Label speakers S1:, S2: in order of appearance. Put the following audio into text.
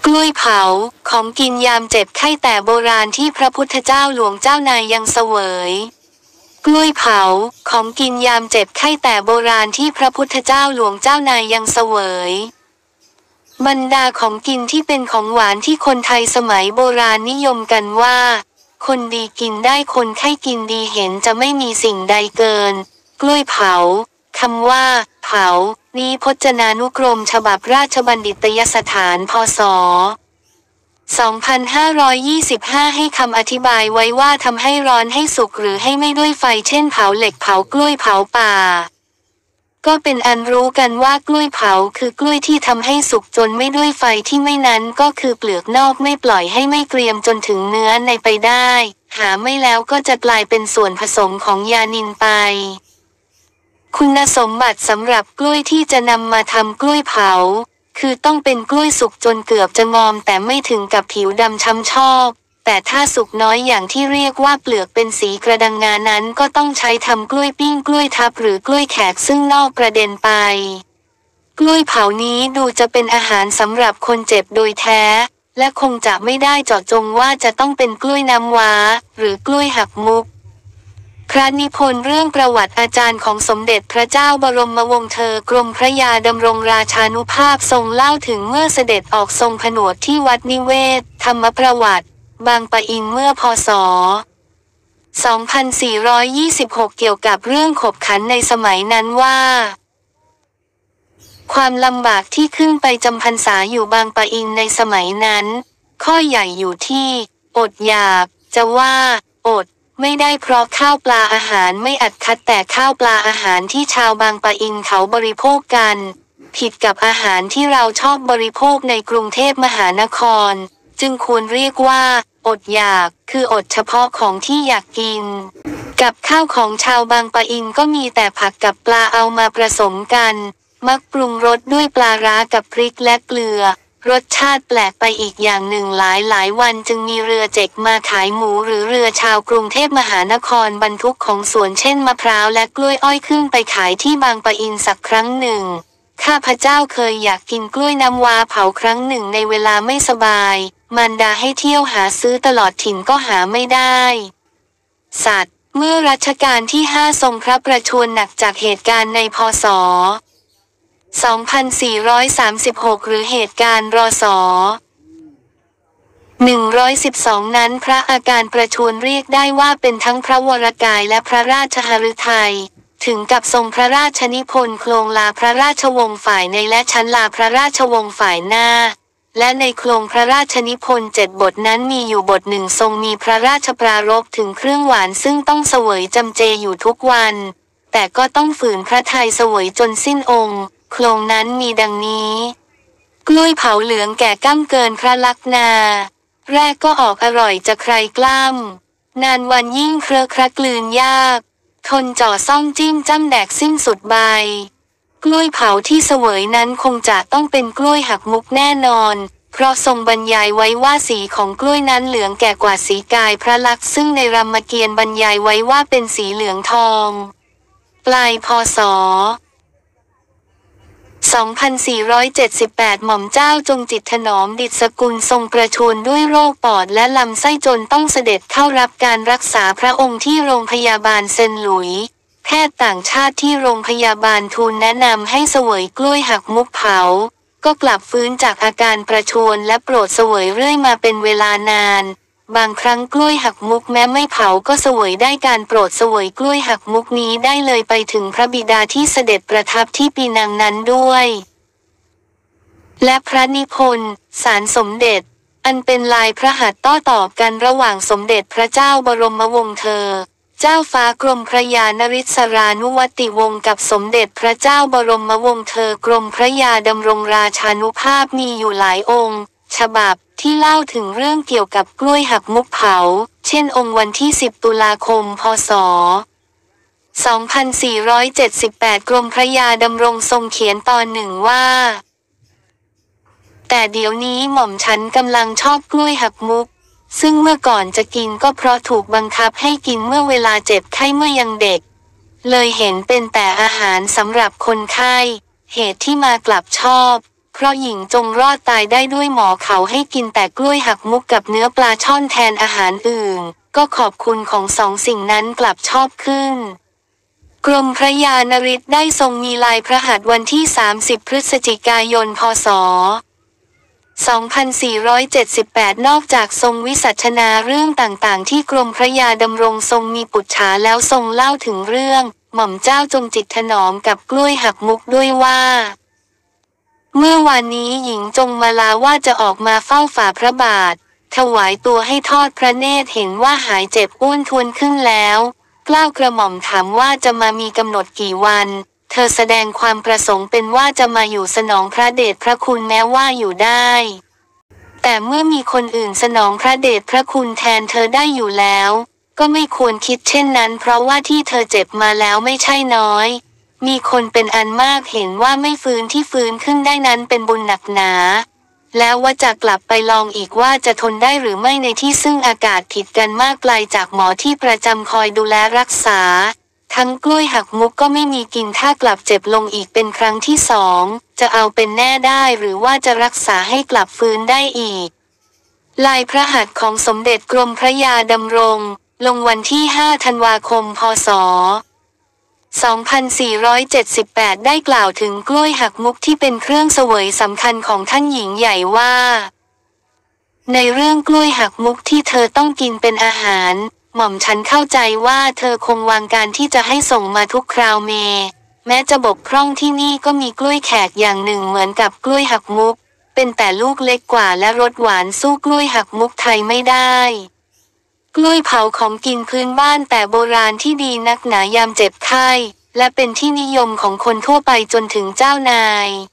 S1: กล้วยเผาของกินยามเจ็บไข้แต่โบราณที่พระพุทธเจ้าหลวงเจ้านายยังเสวยกล้วยเผาของกินยามเจ็บไข้แต่โบราณที่พระพุทธเจ้าหลวงเจ้านายยังเสวยบรรดาของกินที่เป็นของหวานที่คนไทยสมัยโบราณนิยมกันว่าคนดีกินได้คนไข้กินดีเห็นจะไม่มีสิ่งใดเกินกล้วยเผาคำว่าเผานี้พจนานุกรมฉบับราชบัณฑิตยสถานพ.ศ. 2525 ให้คำอธิบายไว้ว่าทำให้ร้อนให้สุกหรือให้ไม่ด้วยไฟเช่นเผาเหล็กเผากล้วยเผาป่าก็เป็นอันรู้กันว่ากล้วยเผาคือกล้วยที่ทำให้สุกจนไม่ด้วยไฟที่ไม่นั้นก็คือเปลือกนอกไม่ปล่อยให้ไม่เกรียมจนถึงเนื้อในไปได้หาไม่แล้วก็จะกลายเป็นส่วนผสมของยานิลไปคุณสมบัติสำหรับกล้วยที่จะนำมาทำกล้วยเผาคือต้องเป็นกล้วยสุกจนเกือบจะงอมแต่ไม่ถึงกับผิวดำช้ำชอกแต่ถ้าสุกน้อยอย่างที่เรียกว่าเปลือกเป็นสีกระดังงานั้นก็ต้องใช้ทำกล้วยปิ้งกล้วยทับหรือกล้วยแขกซึ่งนอกประเด็นไปกล้วยเผานี้ดูจะเป็นอาหารสำหรับคนเจ็บโดยแท้และคงจะไม่ได้เจาะจงว่าจะต้องเป็นกล้วยน้ำว้าหรือกล้วยหักมุกพระนิพนธ์เรื่องประวัติอาจารย์ของสมเด็จพระเจ้าบรมวงศ์เธอกรมพระยาดำรงราชานุภาพทรงเล่าถึงเมื่อเสด็จออกทรงผนวดที่วัดนิเวศธรรมประวัติบางปะอินเมื่อพ.ศ. 2426 เกี่ยวกับเรื่องขบขันในสมัยนั้นว่าความลำบากที่ขึ้นไปจำพรรษาอยู่บางปะอินในสมัยนั้นข้อใหญ่อยู่ที่อดอยากจะว่าอดไม่ได้เพราะข้าวปลาอาหารไม่อัดคัดแต่ข้าวปลาอาหารที่ชาวบางปะอินเขาบริโภคกันผิดกับอาหารที่เราชอบบริโภคในกรุงเทพมหานครจึงควรเรียกว่าอดอยากคืออดเฉพาะของที่อยากกินกับข้าวของชาวบางปะอินก็มีแต่ผักกับปลาเอามาผสมกันมักปรุงรสด้วยปลาร้ากับพริกและเกลือรสชาติแปลกไปอีกอย่างหนึ่งหลายวันจึงมีเรือเจ็กมาขายหมูหรือเรือชาวกรุงเทพมหานครบรรทุกของสวนเช่นมะพร้าวและกล้วยอ้อยขึ้นไปขายที่บางปะอินสักครั้งหนึ่งข้าพเจ้าเคยอยากกินกล้วยน้ำว้าเผาครั้งหนึ่งในเวลาไม่สบายมารดาให้เที่ยวหาซื้อตลอดถิ่นก็หาไม่ได้สัตว์เมื่อรัชกาลที่ 5ทรงพระประชวรหนักจากเหตุการณ์ในพ.ศ. 2436 หรือเหตุการณ์ร.ศ. 112 นั้นพระอาการประชวรเรียกได้ว่าเป็นทั้งพระวรกายและพระราชหฤทัยถึงกับทรงพระราชนิพนธ์โครงลาพระราชวงศ์ฝ่ายในและชั้นลาพระราชวงศ์ฝ่ายหน้าและในโครงพระราชนิพนธ์7 บทนั้นมีอยู่บทหนึ่งทรงมีพระราชปรารภถึงเครื่องหวานซึ่งต้องเสวยจำเจอยู่ทุกวันแต่ก็ต้องฝืนพระทัยเสวยจนสิ้นองค์โครงนั้นมีดังนี้กล้วยเผาเหลืองแก่ก้ำเกินพระลักนาแรกก็ออกอร่อยจะใครกล้ำนานวันยิ่งเครอะคระกลืนยากทนจ่อซ่อมจิ้มจ้ำแดกสิ้นสุดใบกล้วยเผาที่เสวยนั้นคงจะต้องเป็นกล้วยหักมุกแน่นอนเพราะทรงบรรยายไว้ว่าสีของกล้วยนั้นเหลืองแก่กว่าสีกายพระลักษณ์ซึ่งในรามเกียรติ์บรรยายไว้ว่าเป็นสีเหลืองทองปลายพ.ศ. 2478 หม่อมเจ้าจงจิตถนอมดิษกุลทรงประชวรด้วยโรคปอดและลำไส้จนต้องเสด็จเข้ารับการรักษาพระองค์ที่โรงพยาบาลเซนหลุยแพทย์ต่างชาติที่โรงพยาบาลทูลแนะนำให้เสวยกล้วยหักมุกเผาก็กลับฟื้นจากอาการประชวรและโปรดเสวยเรื่อยมาเป็นเวลานานบางครั้งกล้วยหักมุกแม้ไม่เผาก็เสวยได้การโปรดเสวยกล้วยหักมุกนี้ได้เลยไปถึงพระบิดาที่เสด็จประทับที่ปีนังนั้นด้วยและพระนิพนธ์ศาลสมเด็จอันเป็นลายพระหัตถ์ต่อกันระหว่างสมเด็จพระเจ้าบรมวงศ์เธอเจ้าฟ้ากรมพระยานริศรานุวัติวงศ์กับสมเด็จพระเจ้าบรมวงศ์เธอกรมพระยาดำรงราชานุภาพมีอยู่หลายองค์ฉบับที่เล่าถึงเรื่องเกี่ยวกับกล้วยหักมุกเผาเช่นองค์วันที่10 ตุลาคม พ.ศ. 2478 กรมพระยาดำรงทรงเขียนตอนหนึ่งว่าแต่เดี๋ยวนี้หม่อมฉันกำลังชอบกล้วยหักมุกซึ่งเมื่อก่อนจะกินก็เพราะถูกบังคับให้กินเมื่อเวลาเจ็บไข้เมื่อยังเด็กเลยเห็นเป็นแต่อาหารสำหรับคนไข้เหตุที่มากลับชอบเพราะหญิงจงรอดตายได้ด้วยหมอเขาให้กินแต่กล้วยหักมุกกับเนื้อปลาช่อนแทนอาหารอื่นก็ขอบคุณของสองสิ่งนั้นกลับชอบขึ้นกรมพระยานฤทธิ์ได้ทรงมีลายพระหัตถ์วันที่30 พฤศจิกายน พ.ศ. 2478 นอกจากทรงวิสัชนาเรื่องต่างๆที่กรมพระยาดำรงทรงมีปุจฉาแล้วทรงเล่าถึงเรื่องหม่อมเจ้าจงจิตถนอมกับกล้วยหักมุกด้วยว่าเมื่อวานนี้หญิงจงมาลาว่าจะออกมาเฝ้าฝ่าพระบาทถวายตัวให้ทอดพระเนตรเห็นว่าหายเจ็บอ้วนทวนขึ้นแล้วเกล้ากระหม่อมถามว่าจะมามีกำหนดกี่วันเธอแสดงความประสงค์เป็นว่าจะมาอยู่สนองพระเดชพระคุณแม้ว่าอยู่ได้แต่เมื่อมีคนอื่นสนองพระเดชพระคุณแทนเธอได้อยู่แล้วก็ไม่ควรคิดเช่นนั้นเพราะว่าที่เธอเจ็บมาแล้วไม่ใช่น้อยมีคนเป็นอันมากเห็นว่าไม่ฟื้นที่ฟื้นขึ้นได้นั้นเป็นบุญหนักหนาแล้วว่าจะกลับไปลองอีกว่าจะทนได้หรือไม่ในที่ซึ่งอากาศผิดกันมากไกลจากหมอที่ประจำคอยดูแลรักษาทั้งกล้วยหักมุกก็ไม่มีกินถ้ากลับเจ็บลงอีกเป็นครั้งที่2จะเอาเป็นแน่ได้หรือว่าจะรักษาให้กลับฟื้นได้อีกลายพระหัตถ์ของสมเด็จกรมพระยาดำรงลงวันที่5 ธันวาคม พ.ศ. 2478 ได้กล่าวถึงกล้วยหักมุกที่เป็นเครื่องเสวยสำคัญของท่านหญิงใหญ่ว่าในเรื่องกล้วยหักมุกที่เธอต้องกินเป็นอาหารหม่อมฉันเข้าใจว่าเธอคงวางการที่จะให้ส่งมาทุกคราวแม้จะบกพร่องที่นี่ก็มีกล้วยแขกอย่างหนึ่งเหมือนกับกล้วยหักมุกเป็นแต่ลูกเล็กกว่าและรสหวานสู้กล้วยหักมุกไทยไม่ได้กล้วยเผาของกินพื้นบ้านแต่โบราณที่ดีนักหนายามเจ็บไข้และเป็นที่นิยมของคนทั่วไปจนถึงเจ้านาย